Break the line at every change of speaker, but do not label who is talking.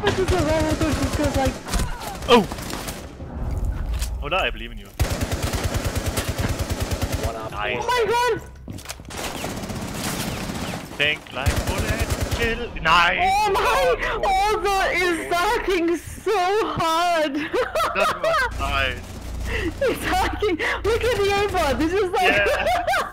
just a level just goes like.
Oh! Oda, I believe in you. Nice.
Oh my god!
Think like bullet, chill. Nice!
Oh my! Oda is hacking so hard!
That was nice.
He's hacking! Look at the aimbot! This is like.
Yeah.